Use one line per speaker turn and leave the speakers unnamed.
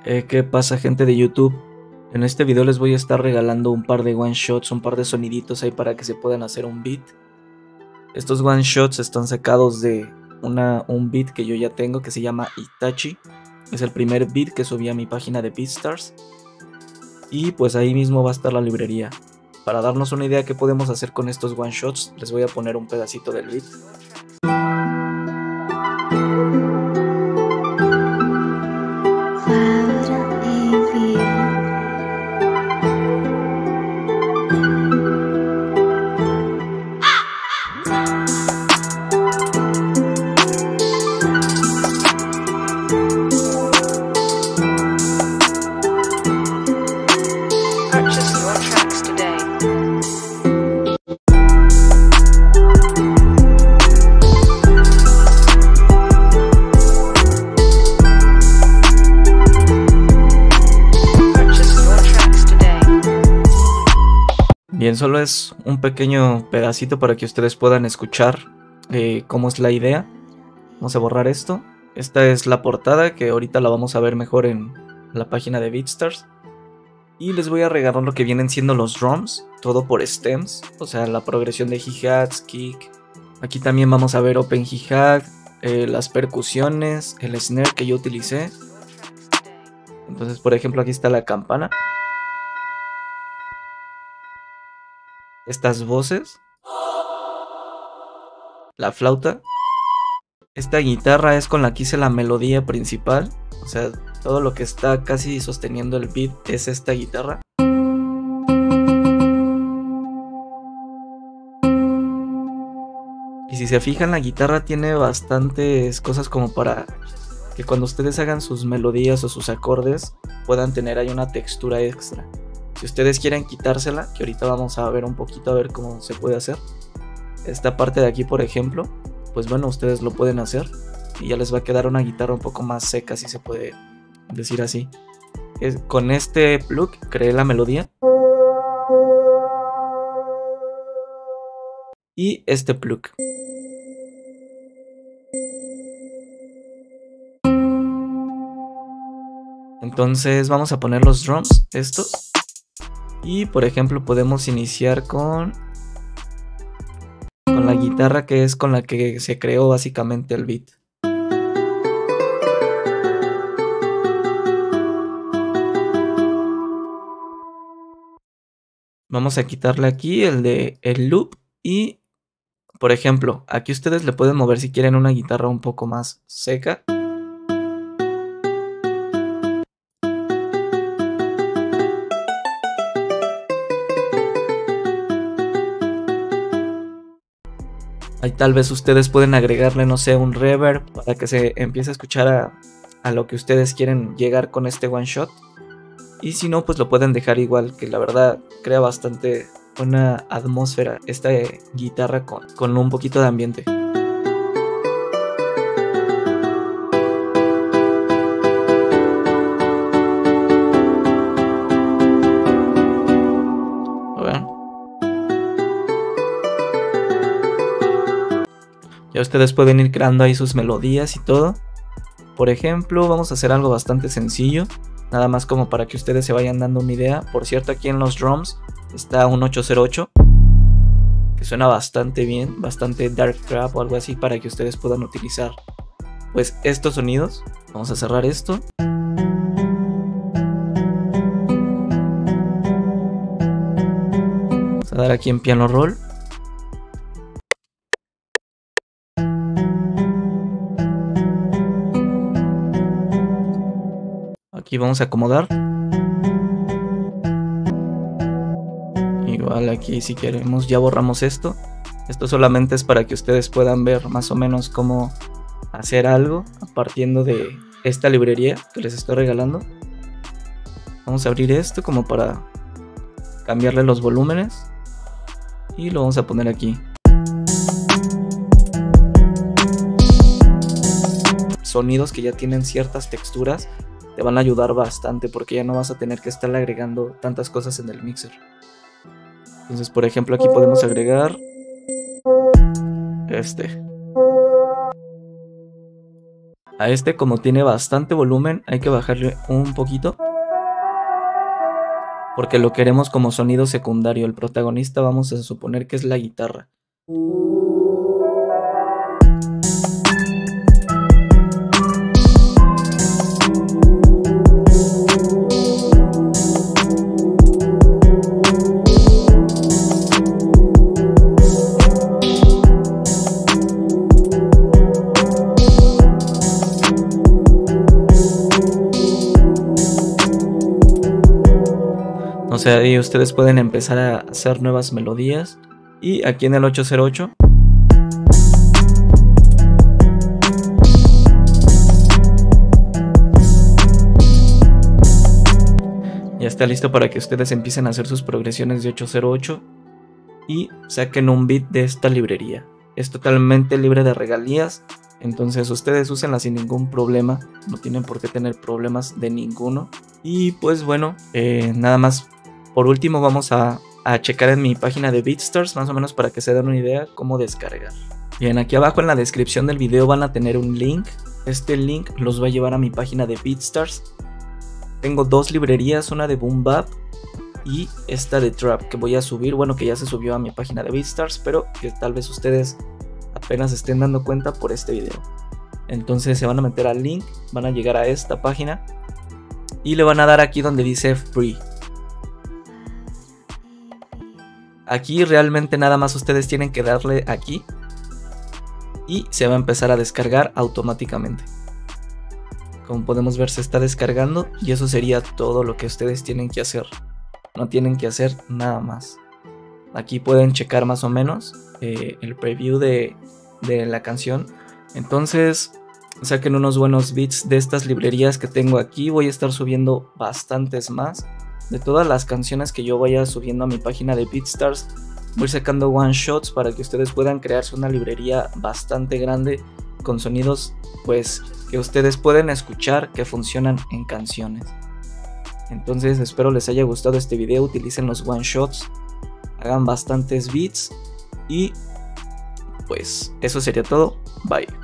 ¿Qué pasa, gente de YouTube? En este video les voy a estar regalando un par de one shots, un par de soniditos ahí para que se puedan hacer un beat. Estos one shots están sacados de un beat que yo ya tengo que se llama Itachi. Es el primer beat que subí a mi página de BeatStars. Y pues ahí mismo va a estar la librería. Para darnos una idea de qué podemos hacer con estos one shots, les voy a poner un pedacito del beat.
Purchase your tracks today. Purchase your tracks today.
Bien, solo es un pequeño pedacito para que ustedes puedan escuchar cómo es la idea. Vamos a borrar esto. Esta es la portada que ahorita la vamos a ver mejor en la página de BeatStars. Y les voy a regalar lo que vienen siendo los drums, todo por stems, o sea, la progresión de hi-hats, kick. Aquí también vamos a ver open hi-hat, las percusiones, el snare que yo utilicé. Entonces, por ejemplo, aquí está la campana. Estas voces. La flauta. Esta guitarra es con la que hice la melodía principal, o sea, todo lo que está casi sosteniendo el beat es esta guitarra. Y si se fijan, la guitarra tiene bastantes cosas como para que cuando ustedes hagan sus melodías o sus acordes puedan tener ahí una textura extra. Si ustedes quieren quitársela, que ahorita vamos a ver un poquito a ver cómo se puede hacer. Esta parte de aquí, por ejemplo, pues bueno, ustedes lo pueden hacer y ya les va a quedar una guitarra un poco más seca, si se puede decir así. Con este plug creé la melodía. Y este plug. Entonces vamos a poner los drums, estos. Y por ejemplo podemos iniciar con la guitarra, que es con la que se creó básicamente el beat. Vamos a quitarle aquí el loop y, por ejemplo, aquí ustedes le pueden mover si quieren una guitarra un poco más seca. Ahí tal vez ustedes pueden agregarle, no sé, un reverb para que se empiece a escuchar a lo que ustedes quieren llegar con este one shot. Y si no, pues lo pueden dejar igual, que la verdad crea bastante buena atmósfera esta guitarra con un poquito de ambiente. Ya ustedes pueden ir creando ahí sus melodías y todo. Por ejemplo, vamos a hacer algo bastante sencillo, nada más como para que ustedes se vayan dando una idea. Por cierto, aquí en los drums está un 808, que suena bastante bien, bastante dark trap o algo así, para que ustedes puedan utilizar pues estos sonidos. Vamos a cerrar esto. Vamos a dar aquí en piano roll. Aquí vamos a acomodar. Igual aquí, si queremos, ya borramos esto. Esto solamente es para que ustedes puedan ver más o menos cómo hacer algo partiendo de esta librería que les estoy regalando. Vamos a abrir esto como para cambiarle los volúmenes y lo vamos a poner aquí. Sonidos que ya tienen ciertas texturas te van a ayudar bastante, porque ya no vas a tener que estarle agregando tantas cosas en el mixer. Entonces, por ejemplo, aquí podemos agregar este. A este, como tiene bastante volumen, hay que bajarle un poquito, porque lo queremos como sonido secundario. El protagonista vamos a suponer que es la guitarra. O sea, ahí ustedes pueden empezar a hacer nuevas melodías. Y aquí en el 808 ya está listo para que ustedes empiecen a hacer sus progresiones de 808 y saquen un beat de esta librería. Es totalmente libre de regalías, entonces ustedes úsenla sin ningún problema, no tienen por qué tener problemas de ninguno. Y pues bueno, nada más. Por último vamos a checar en mi página de BeatStars, más o menos para que se den una idea cómo descargar. Bien, aquí abajo en la descripción del video van a tener un link. Este link los va a llevar a mi página de BeatStars. Tengo dos librerías, una de Boom Bap y esta de Trap, que voy a subir, bueno, que ya se subió a mi página de BeatStars, pero que tal vez ustedes apenas estén dando cuenta por este video. Entonces se van a meter al link, van a llegar a esta página y le van a dar aquí donde dice Free. Aquí realmente nada más ustedes tienen que darle aquí y se va a empezar a descargar automáticamente. Como podemos ver, se está descargando y eso sería todo lo que ustedes tienen que hacer. No tienen que hacer nada más. Aquí pueden checar más o menos el preview de la canción. Entonces saquen unos buenos beats de estas librerías que tengo aquí. Voy a estar subiendo bastantes más. De todas las canciones que yo vaya subiendo a mi página de BeatStars, voy sacando one shots para que ustedes puedan crearse una librería bastante grande con sonidos pues que ustedes pueden escuchar que funcionan en canciones. Entonces espero les haya gustado este video, utilicen los one shots, hagan bastantes beats y pues eso sería todo, bye.